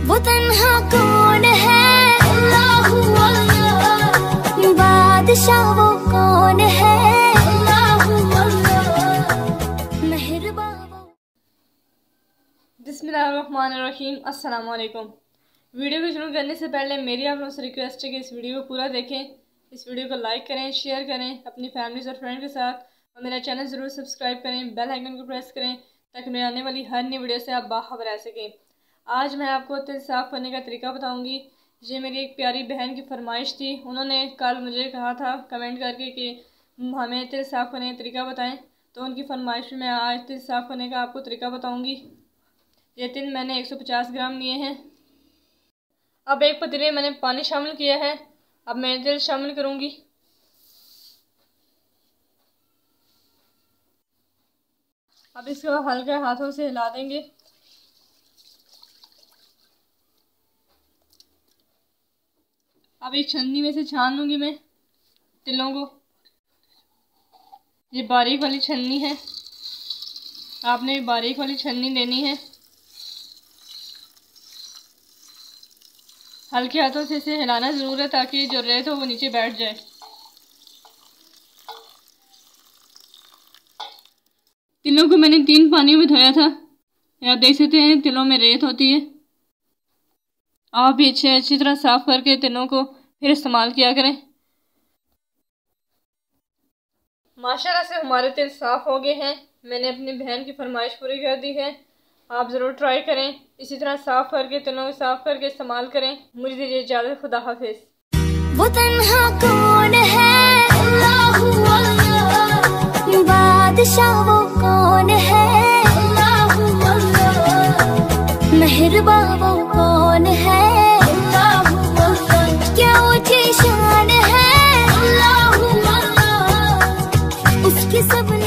वो तन्हा कौन है, अल्लाहू अल्लाह। बादशाह वो कौन है, अल्लाहू अल्लाह। मेहरबान। बिस्मिल्लाहिर्रहमानिर्रहीम। अस्सलाम वालेकुम। वीडियो को शुरू करने से पहले मेरी आप लोगों से रिक्वेस्ट है कि इस वीडियो को पूरा देखें, इस वीडियो को लाइक करें, शेयर करें अपनी फैमिलीज और फ्रेंड के साथ, और मेरा चैनल ज़रूर सब्सक्राइब करें, बेल आइकन को प्रेस करें ताकि मेरी आने वाली हर नई वीडियो से आप बाखबर रह सकें। आज मैं आपको तिल साफ़ करने का तरीका बताऊंगी। ये मेरी एक प्यारी बहन की फरमाइश थी। उन्होंने कल मुझे कहा था कमेंट करके कि हमें तिल साफ़ करने का तरीका बताएं, तो उनकी फरमाइश में मैं आज तिल साफ़ करने का आपको तरीका बताऊंगी। ये तिल मैंने 150 ग्राम लिए हैं। अब एक पतीले मैंने पानी शामिल किया है। अब मैं तिल शामिल करूंगी। अब इसको हल्के हाथों से हिला देंगे। अब एक छन्नी में से छान लूंगी मैं तिलों को। ये बारीक वाली छन्नी है, आपने बारीक वाली छन्नी लेनी है। हल्के हाथों से इसे हिलाना ज़रूर है ताकि जो रेत हो वो नीचे बैठ जाए। तिलों को मैंने 3 पानियों में धोया था। आप देख सकते हैं तिलों में रेत होती है। आप भी अच्छी तरह साफ़ करके तिलों को फिर इस्तेमाल किया करें। माशाल्लाह से हमारे तिल साफ़ हो गए हैं। मैंने अपनी बहन की फरमाइश पूरी कर दी है। आप ज़रूर ट्राई करें, इसी तरह साफ़ करके तिलों को साफ़ करके इस्तेमाल करें। मुझे दीजिए इजाज़त। खुदा हाफिज़। वो तन्हा कौन है, अल्लाहू अल्लाह। बादशाह वो कौन है, अल्लाहू अल्लाह। मेहरबान वो कौन है, अल्लाहू अल्लाह। क्या ऊंची शान है, अल्लाहू अल्लाह। उसकी सब